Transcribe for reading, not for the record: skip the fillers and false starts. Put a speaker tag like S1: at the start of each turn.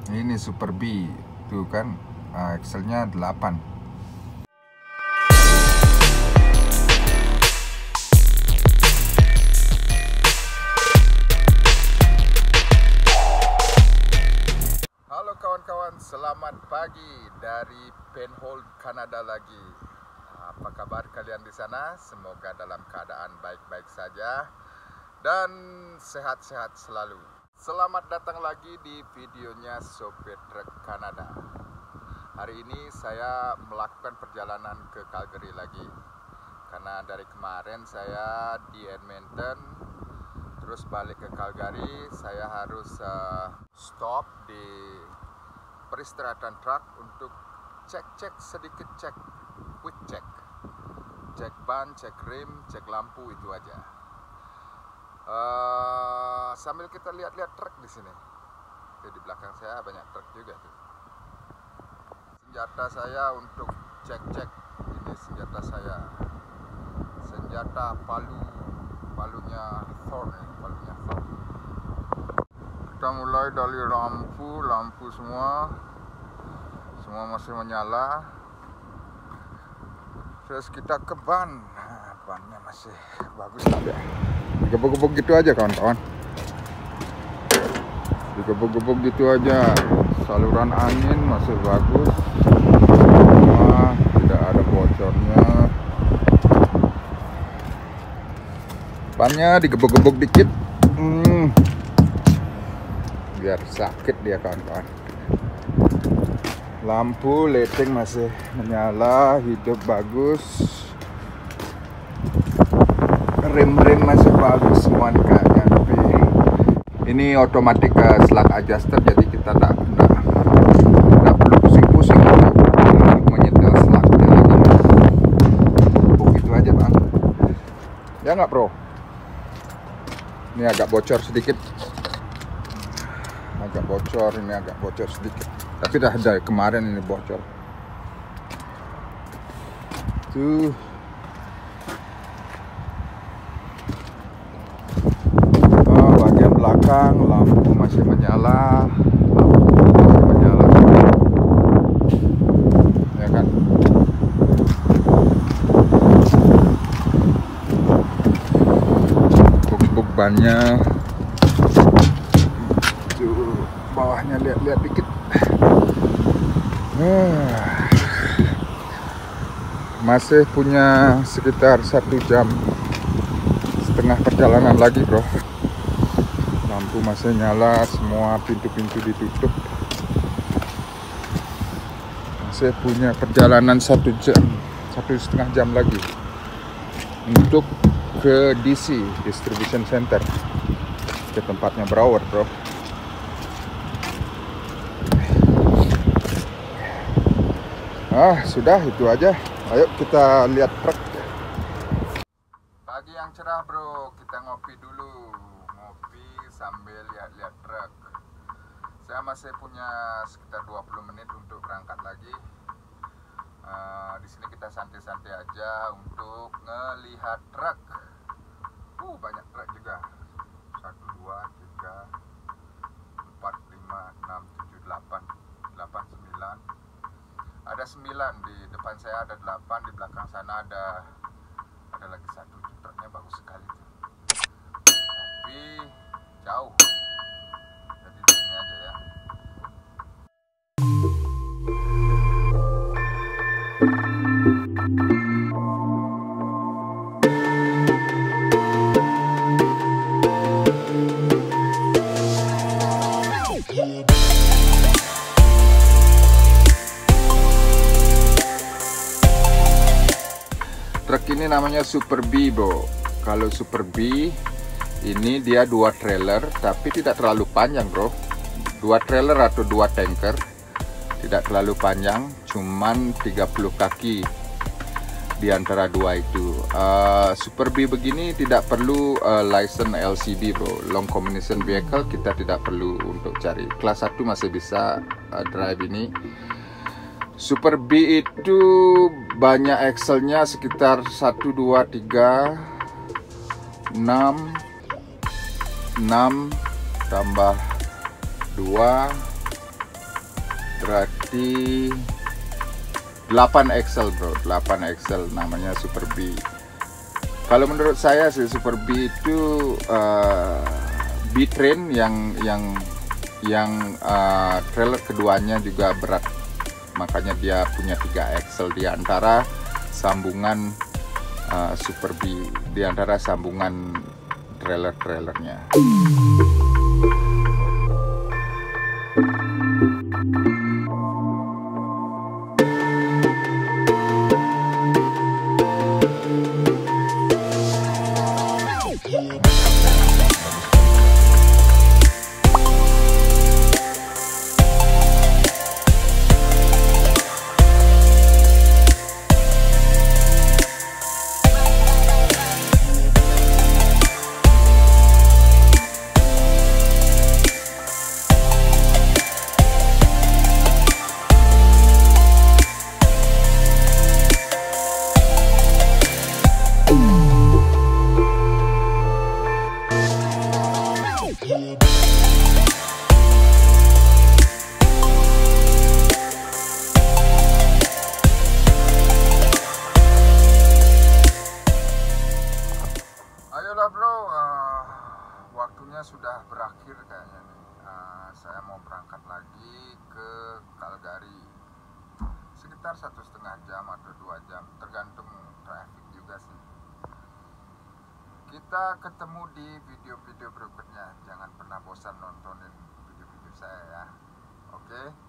S1: Ini Super B tuh kan, Excelnya 8. Halo kawan-kawan, selamat pagi dari Penhold, Kanada lagi. Apa kabar kalian di sana? Semoga dalam keadaan baik-baik saja dan sehat-sehat selalu. Selamat datang lagi di videonya Sopir Truk Kanada. Hari ini saya melakukan perjalanan ke Calgary lagi, karena dari kemarin saya di Edmonton, terus balik ke Calgary. Saya harus stop di peristirahatan truk untuk cek quick check, cek ban, cek rim, cek lampu, itu aja. Sambil kita lihat-lihat truk di sini. Tuh, di belakang saya banyak truk juga tuh. Senjata saya untuk cek-cek, ini senjata saya. Senjata palunya Thor nih, palunya Thor. Kita mulai dari lampu semua masih menyala. Terus kita ke ban. Bannya masih bagus tapi digebuk-gebuk gitu aja kawan-kawan, digebuk-gebuk gitu aja. Saluran angin masih bagus, tidak ada bocornya. Bannya digebuk-gebuk dikit, biar sakit dia kawan-kawan. Lampu lighting masih menyala, hidup bagus. Rem masih bagus semua kayaknya, tapi ini otomatis slug adjuster, jadi kita tak perlu pusing-pusing untuk menyetel slugnya lagi. Begitu aja bang, ya nggak bro? Ini agak bocor sedikit, ini agak bocor sedikit, tapi dah dari kemarin ini bocor tuh. Lampu masih menyala, ya kan? Buk bannya, tuh bawahnya lihat-lihat dikit. Masih punya sekitar 1,5 jam perjalanan lagi bro. Lampu masih nyala, semua pintu-pintu ditutup. Masih punya perjalanan 1,5 jam lagi untuk ke DC, Distribution Center, ke tempatnya Brower bro. Sudah itu aja. Ayo kita lihat truk. Pagi yang cerah bro, kita ngopi dulu. Sambil lihat-lihat truk. Saya masih punya sekitar 20 menit untuk berangkat lagi. Di sini kita santai-santai aja untuk ngelihat truk. Banyak truk juga. 1, 2, 3, 4, 5, 6, 7, 8, 9. Ada 9 di depan saya, ada 8 di belakang sana, ada lagi 1. Truknya bagus sekali tuh. Tapi jauh, jadi di sini aja ya. Truk ini namanya Super B bro. Kalau Super B ini dia 2 trailer, tapi tidak terlalu panjang bro. 2 trailer atau 2 tanker, tidak terlalu panjang, cuman 30 kaki di antara 2 itu. Super B begini tidak perlu license LCV bro, long combination vehicle. Kita tidak perlu untuk cari. Kelas 1 masih bisa drive ini. Super B itu banyak axle-nya sekitar 1, 2, 3, 6 tambah 2 berarti 8 axle bro, 8 axle, namanya Super B. Kalau menurut saya sih Super B itu B-Train yang trailer keduanya juga berat, makanya dia punya 3 axle di antara sambungan Super B, di antara sambungan trailernya. Ayolah bro, waktunya sudah berakhir kayaknya nih. Saya mau berangkat lagi ke Calgary, sekitar 1,5 jam atau 2 jam, tergantung traffic juga sih. Kita ketemu di video-video berikutnya. Jangan pernah bosan nontonin video-video saya ya. Oke.